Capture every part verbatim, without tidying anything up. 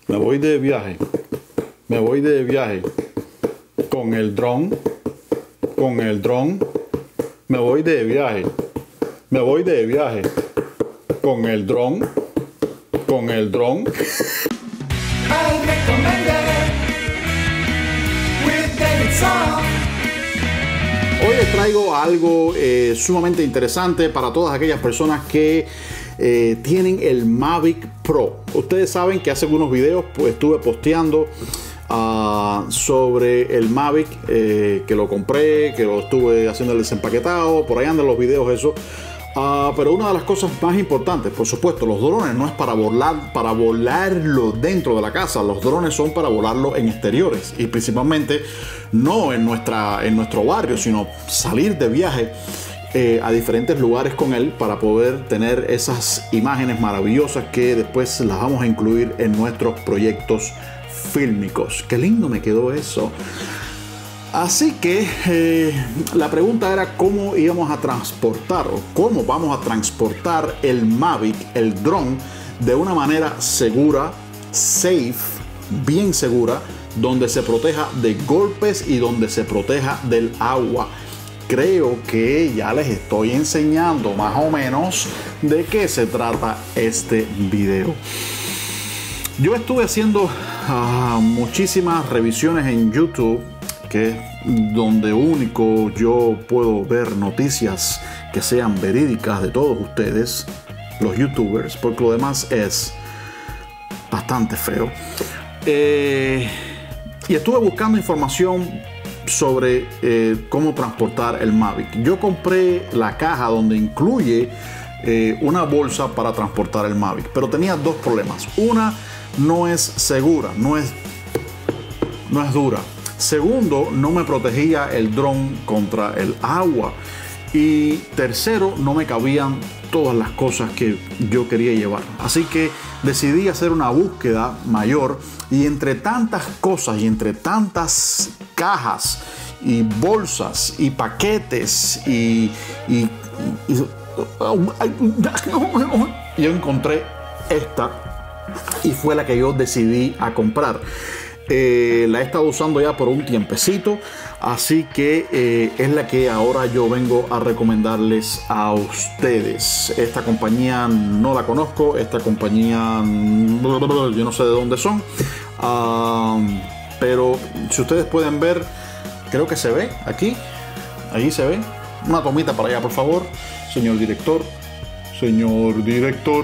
Me voy de viaje. Me voy de viaje. Con el dron. Con el dron. Me voy de viaje. Me voy de viaje. Con el dron. Con el dron. Hoy les traigo algo eh, sumamente interesante para todas aquellas personas que eh, tienen el Mavic Pro. Ustedes saben que hace algunos videos pues, estuve posteando uh, sobre el Mavic, eh, que lo compré, que lo estuve haciendo el desempaquetado, por ahí andan los videos eso. Uh, pero una de las cosas más importantes, por supuesto, los drones no es para volar, para volarlo dentro de la casa. Los drones son para volarlo en exteriores y principalmente no en, nuestra, en nuestro barrio, sino salir de viaje eh, a diferentes lugares con él para poder tener esas imágenes maravillosas que después las vamos a incluir en nuestros proyectos fílmicos. Qué lindo me quedó eso. Así que eh, la pregunta era cómo íbamos a transportar o cómo vamos a transportar el Mavic, el dron, de una manera segura, safe, bien segura, donde se proteja de golpes y donde se proteja del agua. Creo que ya les estoy enseñando más o menos de qué se trata este video. Yo estuve haciendo uh, muchísimas revisiones en YouTube, que es donde único yo puedo ver noticias que sean verídicas de todos ustedes, los youtubers, porque lo demás es bastante feo. Eh, y estuve buscando información sobre eh, cómo transportar el Mavic. Yo compré la caja donde incluye eh, una bolsa para transportar el Mavic, pero tenía dos problemas. Una, no es segura, no es, no es dura. Segundo, no me protegía el dron contra el agua. Y tercero, no me cabían todas las cosas que yo quería llevar. Así que decidí hacer una búsqueda mayor y entre tantas cosas y entre tantas cajas y bolsas y paquetes y, y, y, y yo encontré esta y fue la que yo decidí a comprar. Eh, la he estado usando ya por un tiempecito, así que eh, es la que ahora yo vengo a recomendarles a ustedes. Esta compañía no la conozco, esta compañía yo no sé de dónde son, uh, pero si ustedes pueden ver, creo que se ve aquí, ahí se ve. Una tomita para allá, por favor, señor director, señor director.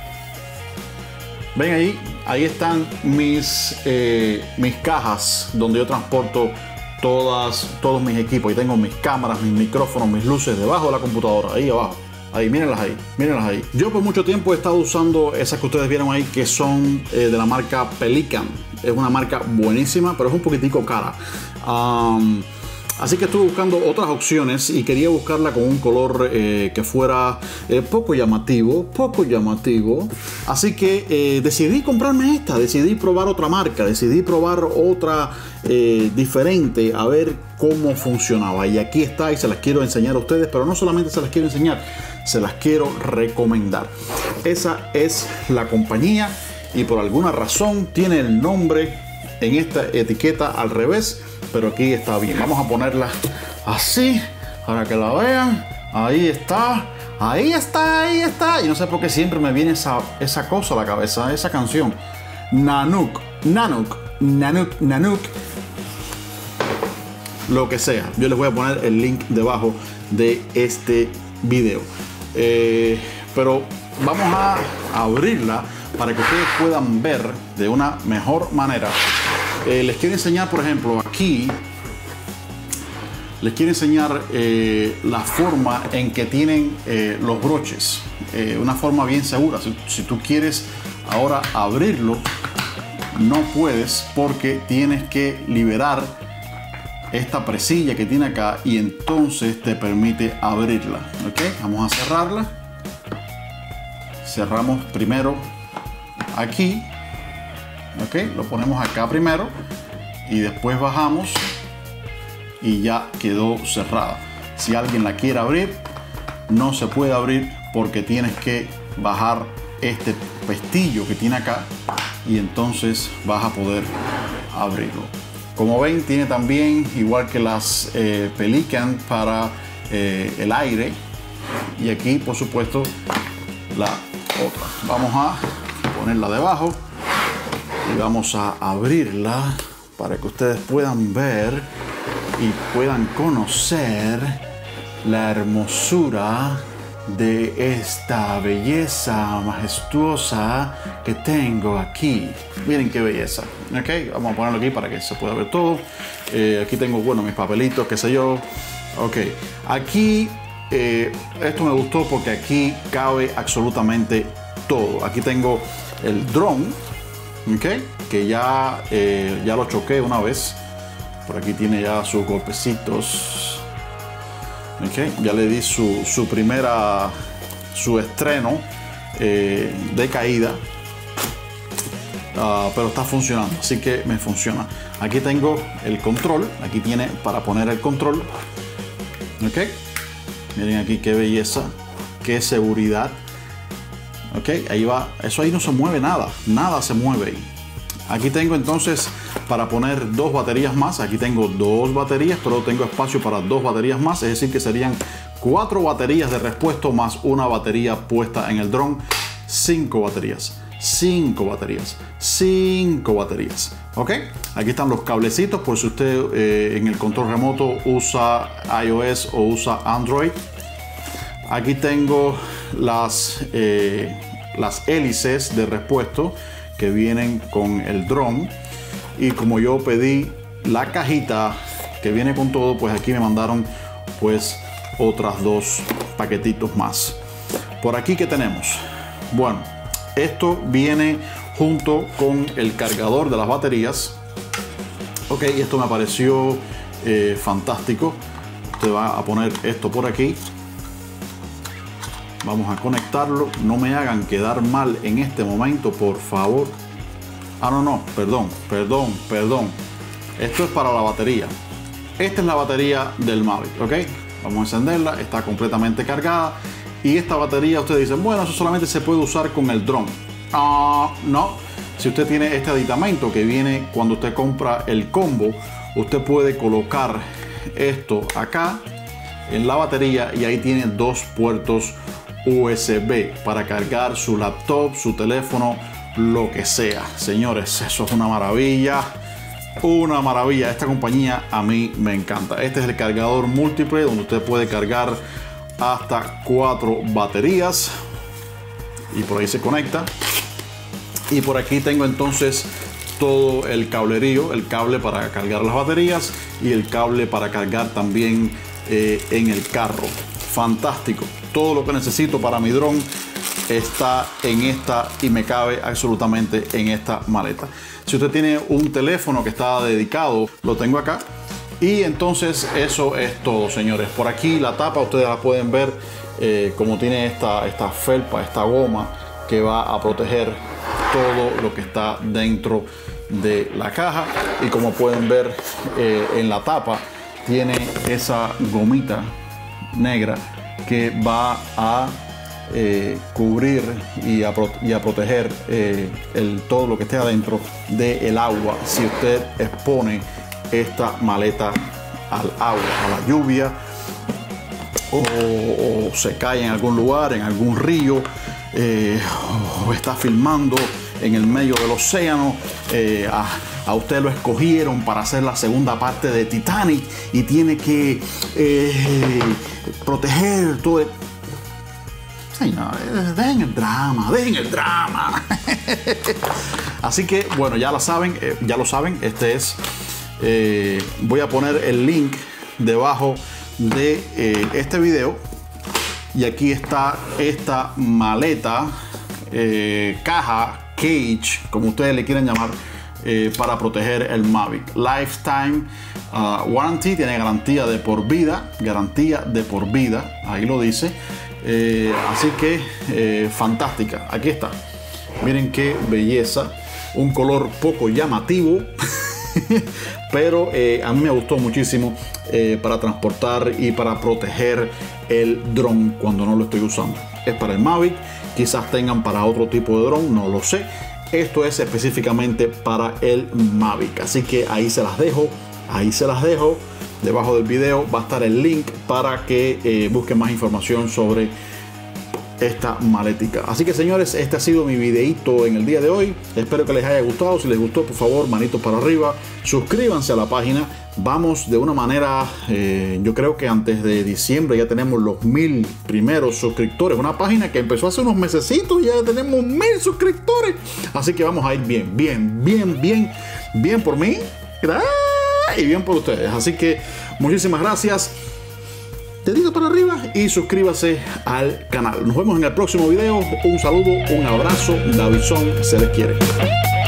Ven ahí, ahí están mis, eh, mis cajas donde yo transporto todas, todos mis equipos. Y tengo mis cámaras, mis micrófonos, mis luces debajo de la computadora, ahí abajo. Ahí, mírenlas ahí, mírenlas ahí. Yo por mucho tiempo he estado usando esas que ustedes vieron ahí, que son eh, de la marca Pelican. Es una marca buenísima, pero es un poquitico cara. Um, Así que estuve buscando otras opciones y quería buscarla con un color eh, que fuera eh, poco llamativo, poco llamativo. Así que eh, decidí comprarme esta, decidí probar otra marca, decidí probar otra eh, diferente, a ver cómo funcionaba. Y aquí está y se las quiero enseñar a ustedes, pero no solamente se las quiero enseñar, se las quiero recomendar. Esa es la compañía y por alguna razón tiene el nombre en esta etiqueta al revés, pero aquí está bien. Vamos a ponerla así para que la vean. Ahí está, ahí está, ahí está. Y no sé por qué siempre me viene esa, esa cosa a la cabeza, esa canción. Nanook, Nanook, Nanook, Nanook. Lo que sea. Yo les voy a poner el link debajo de este video. Eh, pero vamos a abrirla para que ustedes puedan ver de una mejor manera. Eh, les quiero enseñar, por ejemplo, aquí les quiero enseñar eh, la forma en que tienen eh, los broches, eh, una forma bien segura. Si, si tú quieres ahora abrirlo, no puedes porque tienes que liberar esta presilla que tiene acá y entonces te permite abrirla. ¿Ok? Vamos a cerrarla. Cerramos primero aquí. Ok, lo ponemos acá primero y después bajamos y ya quedó cerrada. Si alguien la quiere abrir, no se puede abrir porque tienes que bajar este pestillo que tiene acá y entonces vas a poder abrirlo. Como ven, tiene también, igual que las eh, Pelican, para eh, el aire, y aquí por supuesto la otra. Vamos a ponerla debajo y vamos a abrirla para que ustedes puedan ver y puedan conocer la hermosura de esta belleza majestuosa que tengo aquí. Miren qué belleza. Ok, vamos a ponerlo aquí para que se pueda ver todo. Eh, aquí tengo, bueno, mis papelitos, qué sé yo. Ok, aquí eh, esto me gustó porque aquí cabe absolutamente todo. Aquí tengo el dron, ok, que ya, eh, ya lo choqué una vez. Por aquí tiene ya sus golpecitos. Okay, ya le di su, su primera, su estreno eh, de caída, uh, pero está funcionando, así que me funciona. Aquí tengo el control, aquí tiene para poner el control. Ok, miren aquí qué belleza, qué seguridad. Ok, ahí va, eso ahí no se mueve nada, nada se mueve ahí. Aquí tengo entonces para poner dos baterías más. Aquí tengo dos baterías, pero tengo espacio para dos baterías más. Es decir que serían cuatro baterías de repuesto más una batería puesta en el dron. Cinco baterías, cinco baterías, cinco baterías. Ok, aquí están los cablecitos por si usted eh, en el control remoto usa iOS o usa Android. Aquí tengo las, eh, las hélices de repuesto que vienen con el dron, y como yo pedí la cajita que viene con todo, pues aquí me mandaron pues otras dos paquetitos más. Por aquí, ¿qué tenemos? Bueno, esto viene junto con el cargador de las baterías. Ok, esto me pareció eh, fantástico. Usted va a poner esto por aquí. Vamos a conectarlo. No me hagan quedar mal en este momento, por favor. Ah, no, no, perdón, perdón, perdón. Esto es para la batería. Esta es la batería del Mavic, ¿ok? Vamos a encenderla, está completamente cargada. Y esta batería, ustedes dicen, bueno, eso solamente se puede usar con el dron. Ah, no. Si usted tiene este aditamento que viene cuando usted compra el combo, usted puede colocar esto acá en la batería y ahí tiene dos puertos U S B para cargar su laptop, su teléfono, lo que sea. Señores, eso es una maravilla, una maravilla. Esta compañía a mí me encanta. Este es el cargador múltiple donde usted puede cargar hasta cuatro baterías y por ahí se conecta. Y por aquí tengo entonces todo el cablerío, el cable para cargar las baterías y el cable para cargar también eh, en el carro. Fantástico. Todo lo que necesito para mi dron está en esta y me cabe absolutamente en esta maleta. Si usted tiene un teléfono que está dedicado, lo tengo acá. Y entonces eso es todo, señores. Por aquí la tapa, ustedes la pueden ver eh, como tiene esta, esta felpa, esta goma que va a proteger todo lo que está dentro de la caja. Y como pueden ver eh, en la tapa tiene esa gomita negra que va a eh, cubrir y a, pro y a proteger eh, el, todo lo que esté adentro del agua si usted expone esta maleta al agua, a la lluvia, o, o se cae en algún lugar, en algún río, eh, o está filmando en el medio del océano. eh, a, a usted lo escogieron para hacer la segunda parte de Titanic y tiene que eh, proteger todo el... Señores, dejen el drama, dejen el drama. Así que bueno, ya lo saben, eh, ya lo saben, este es eh, voy a poner el link debajo de eh, este video, y aquí está esta maleta, eh, caja, cage, como ustedes le quieran llamar, eh, para proteger el Mavic. Lifetime uh, warranty, tiene garantía de por vida, garantía de por vida, ahí lo dice. Eh, así que eh, fantástica, aquí está. Miren qué belleza, un color poco llamativo, pero eh, a mí me gustó muchísimo eh, para transportar y para proteger el dron cuando no lo estoy usando. Es para el Mavic, quizás tengan para otro tipo de dron, no lo sé. esto es específicamente para el Mavic. Así que ahí se las dejo, ahí se las dejo. Debajo del video va a estar el link para que eh, busquen más información sobre esta maletica. Así que señores, este ha sido mi videito en el día de hoy. Espero que les haya gustado. Si les gustó, por favor, manitos para arriba, suscríbanse a la página. Vamos de una manera, eh, yo creo que antes de diciembre ya tenemos los mil primeros suscriptores. Una página que empezó hace unos mesecitos y ya tenemos mil suscriptores. Así que vamos a ir bien, bien, bien, bien, bien por mí y bien por ustedes. Así que muchísimas gracias. Dedito para arriba y suscríbase al canal. Nos vemos en el próximo video. Un saludo, un abrazo. Davidson se les quiere.